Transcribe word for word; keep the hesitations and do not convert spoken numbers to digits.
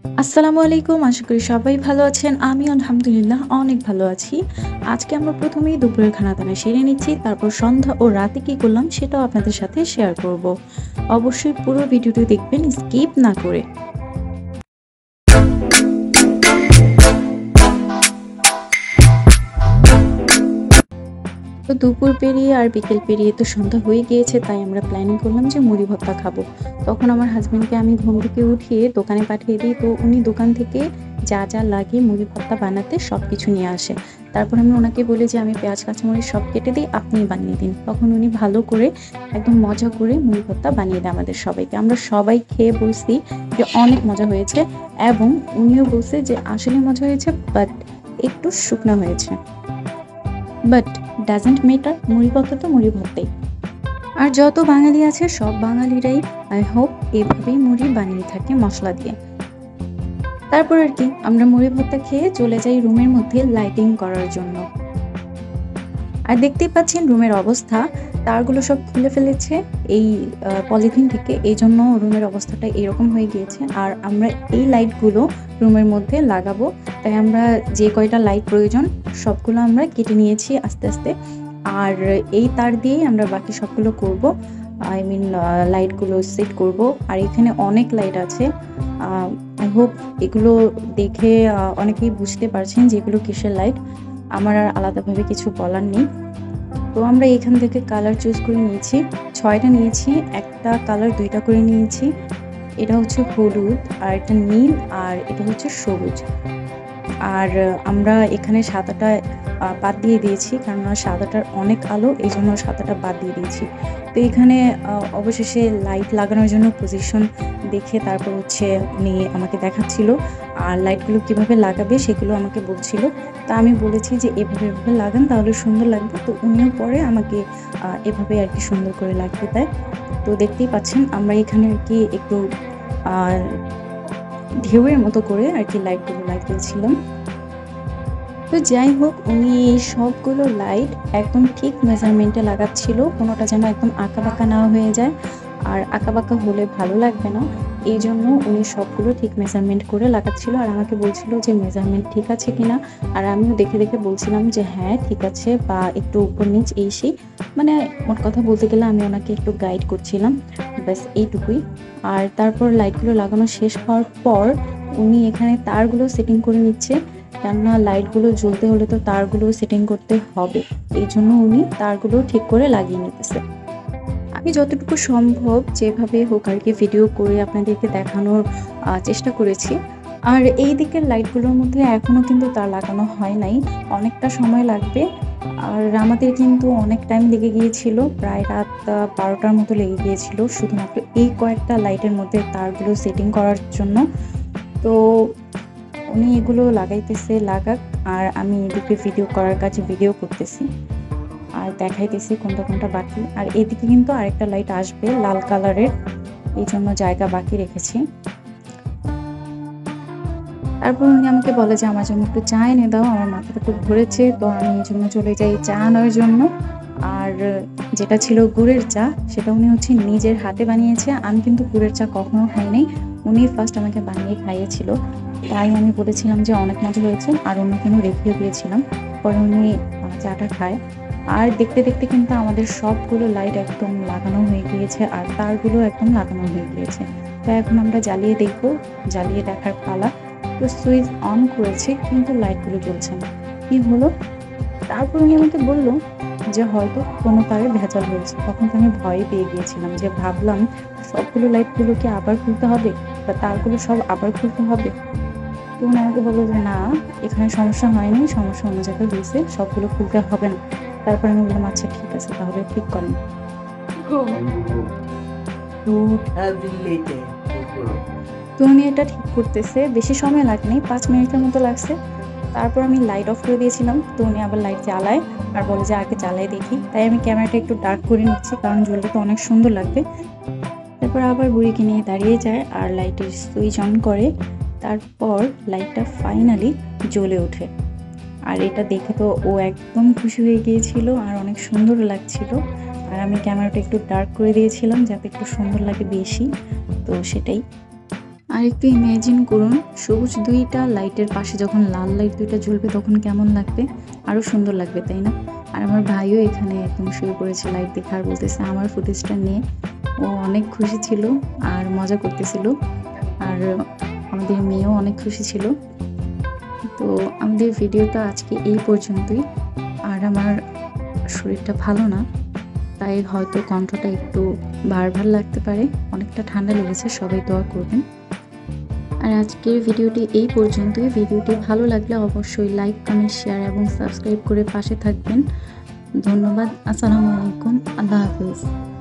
আসসালামু আলাইকুম। আশা করি সবাই ভালো আছেন। আমি আলহামদুলিল্লাহ অনেক ভালো আছি। আজকে আমরা প্রথমেই দুপুরের খানা-দানা সেরে নিচ্ছি। তারপর সন্ধ্যা ও রাতে কি করলাম সেটাও আপনাদের সাথে শেয়ার করব। অবশ্যই পুরো ভিডিওটি দেখবেন স্কিপ না করে। তো দুপুর পেরিয়ে আর বিকেল পেরিয়ে তো সন্ধ্যা হয়ে গিয়েছে, তাই আমরা প্ল্যানিং করলাম যে মুড়ি ভর্তা খাবো। তখন আমার হাসব্যান্ডকে আমি ঘুম থেকে উঠিয়ে দোকানে পাঠিয়ে দিই। তো উনি দোকান থেকে যা যা লাগে মুড়ি ভর্তা বানাতে সব কিছু নিয়ে আসে। তারপর আমি ওনাকে বলি যে আমি পেঁয়াজ কাঁচামরিচ সব কেটে দিই, আপনিই বানিয়ে দিন। তখন উনি ভালো করে একদম মজা করে মুড়ি ভর্তা বানিয়ে দেয় আমাদের সবাইকে। আমরা সবাই খেয়ে বলছি যে অনেক মজা হয়েছে, এবং উনিও বলছে যে আসলে মজা হয়েছে, বাট একটু শুকনা হয়েছে। বাট ডাজন্ট ম্যাটার, মুড়ি ভর্তা তো মুড়ি ভর্তাই। আর যত বাঙালি আছে সব বাঙালিরাই আই হোপ এভাবেই মুড়ি বানিয়ে থাকে মশলা দিয়ে। তারপর আর কি আমরা মুড়ি ভর্তা খেয়ে চলে যাই রুমের মধ্যে লাইটিং করার জন্য। আর দেখতেই পাচ্ছেন রুমের অবস্থা, তারগুলো সব খুলে ফেলেছে এই পলিথিন থেকে, এই জন্য রুমের অবস্থাটা এরকম হয়ে গিয়েছে। আর আমরা এই লাইটগুলো রুমের মধ্যে লাগাবো, তাই আমরা যে কয়টা লাইট প্রয়োজন সবগুলো আমরা কেটে নিয়েছি আস্তে আস্তে। আর এই তার দিয়েই আমরা বাকি সবগুলো করব, আই মিন লাইটগুলো সেট করব। আর এখানে অনেক লাইট আছে, আই হোপ এগুলো দেখে অনেকেই বুঝতে পারছেন যে এগুলো কিসের লাইট। আমার আর আলাদাভাবে কিছু বলার নেই। তো আমরা এখান থেকে কালার চুজ করে নিয়েছি, ছয়টা নিয়েছি, একটা কালার দুইটা করে নিয়েছি। এটা হচ্ছে হলুদ, আর এটা নীল, আর এটা হচ্ছে সবুজ। আর আমরা এখানে সাদাটা বাদ দিয়ে দিয়েছি, কারণ সাদাটার অনেক আলো, এই জন্য সাদাটা বাদ দিয়ে দিয়েছি। তো এখানে অবশেষে লাইট লাগানোর জন্য পজিশন দেখে তারপর হচ্ছে উনি আমাকে দেখাচ্ছিল, আর লাইটগুলো কিভাবে লাগাবে সেগুলো আমাকে বলছিল। তা আমি বলেছি যে এভাবে এভাবে লাগান তাহলে সুন্দর লাগবে। তো উনিও পরে আমাকে এভাবে আর কি সুন্দর করে লাগিয়ে দেয়। তো দেখতেই পাচ্ছেন আমরা এখানে আর কি একটু ঢেউয়ের মতো করে আর কি লাইটগুলো লাগিয়েছিলাম। তো যাই হোক, উনি এই সবগুলো লাইট একদম ঠিক মেজারমেন্টে লাগাচ্ছিল, কোনোটা যেন একদম আঁকাবাঁকা না হয়ে যায়। আর আঁকাবাঁকা হলে ভালো লাগবে না, এই জন্য উনি সবগুলো ঠিক মেজারমেন্ট করে লাগাচ্ছিল। আর আমাকে বলছিল যে মেজারমেন্ট ঠিক আছে কিনা, আর আমিও দেখে দেখে বলছিলাম যে হ্যাঁ ঠিক আছে, বা একটু উপর নিচ এই সেই, মানে মোট কথা বলতে গেলে আমি ওনাকে একটু গাইড করছিলাম, ব্যাস এইটুকুই। আর তারপর লাইটগুলো লাগানো শেষ হওয়ার পর উনি এখানে তারগুলো সেটিং করে নিচ্ছে, কেননা লাইটগুলো জ্বলতে হলে তো তারগুলো সেটিং করতে হবে, এই জন্য উনি তারগুলো ঠিক করে লাগিয়ে নিতেছে। আমি যতটুকু সম্ভব যেভাবে হোক আর কি ভিডিও করে আপনাদেরকে দেখানোর চেষ্টা করেছি। আর এই দিকের লাইটগুলোর মধ্যে এখনও কিন্তু তার লাগানো হয় নাই, অনেকটা সময় লাগবে। আর আমাদের কিন্তু অনেক টাইম লেগে গিয়েছিল, প্রায় রাত বারোটার মতো লেগে গিয়েছিল শুধুমাত্র এই কয়েকটা লাইটের মধ্যে তারগুলো সেটিং করার জন্য। তো উনি এগুলো লাগাইতেছে লাগাক, আর আমি এদিকে ভিডিও করার কাজে ভিডিও করতেছি আর দেখাইতেছি কোনটা কোনটা বাকি। আর এদিকে কিন্তু আরেকটা লাইট আসবে লাল কালারের, এই জন্য জায়গা বাকি রেখেছি। তারপর উনি আমাকে বলে যে আমার জন্য একটু চা এনে দাও, আমার মাথাটা খুব ঘুরেছে। তো আমি এই জন্য চলে যাই চা আনার জন্য। আর যেটা ছিল গুড়ের চা, সেটা উনি হচ্ছে নিজের হাতে বানিয়েছে। আমি কিন্তু গুড়ের চা কখনো খাই নাই, উনি ফার্স্ট আমাকে বানিয়ে খাইয়েছিল, তাই আমি বলেছিলাম যে অনেক মজা হয়েছে, আর অন্য কোনো রেখেও দিয়েছিলাম। পরে উনি চাটা খায়। আর দেখতে দেখতে কিন্তু আমাদের সবগুলো লাইট একদম লাগানো হয়ে গিয়েছে, আর তারগুলো একদম লাগানো হয়ে গিয়েছে। তো এখন আমরা জ্বালিয়ে দেখবো, জ্বালিয়ে দেখার পালা। তো সুইচ অন করেছে কিন্তু লাইটগুলো জ্বলছে না, কি হলো? তারপর উনি আমাকে বললো যে হয়তো কোনো তারে ভেজাল হয়েছে। তখন তো আমি ভয়ে পেয়ে গিয়েছিলাম, যে ভাবলাম সবগুলো লাইটগুলো কি আবার খুলতে হবে, বা তারগুলো সব আবার খুলতে হবে। তো উনি আমাকে বললো যে না, এখানে সমস্যা হয়নি, সমস্যা অন্য জায়গায় হয়েছে, সবগুলো খুলতে হবে না। তারপর আমি বললাম আচ্ছা ঠিক আছে, তাহলে ঠিক করেন। তো উনি এটা ঠিক করতেছে, বেশি সময় লাগেনি, পাঁচ মিনিটের মতো লাগছে। তারপর আমি লাইট অফ করে দিয়েছিলাম, তো উনি আবার লাইট জ্বালায় আর বলে যে আগে জ্বালাই দেখি। তাই আমি ক্যামেরাটা একটু ডার্ক করে নিচ্ছি, কারণ জ্বললে তো অনেক সুন্দর লাগবে। তারপর আবার বুড়িকে নিয়ে দাঁড়িয়ে যায় আর লাইটের সুইচ অন করে। তারপর লাইটটা ফাইনালি জ্বলে ওঠে, আর এটা দেখে তো ও একদম খুশি হয়ে গিয়েছিল আর অনেক সুন্দর লাগছিল। আর আমি ক্যামেরাটা একটু ডার্ক করে দিয়েছিলাম যাতে একটু সুন্দর লাগে বেশি, তো সেটাই। আর একটু ইমাজিন করুন সবুজ দুইটা লাইটের পাশে যখন লাল লাইট দুইটা জ্বলবে তখন কেমন লাগবে, আরও সুন্দর লাগবে তাই না? আর আমার ভাইও এখানে একদম শুয়ে পড়েছে লাইট দেখে আর বলতেছে আমার ফুটেজটা নিয়ে। ও অনেক খুশি ছিল আর মজা করতেছিল, আর আমাদের মেয়েও অনেক খুশি ছিল। তো আমাদের ভিডিওটা আজকে এই পর্যন্তই। আর আমার শরীরটা ভালো না, তাই হয়তো কণ্ঠটা একটু ভার ভার লাগতে পারে, অনেকটা ঠান্ডা লেগেছে, সবাই দোয়া করবেন। আর আজকের ভিডিওটি এই পর্যন্তই। ভিডিওটি ভালো লাগলে অবশ্যই লাইক, কমেন্ট, শেয়ার এবং সাবস্ক্রাইব করে পাশে থাকবেন। ধন্যবাদ। আসসালামু আলাইকুম। আল্লাহ হাফিজ।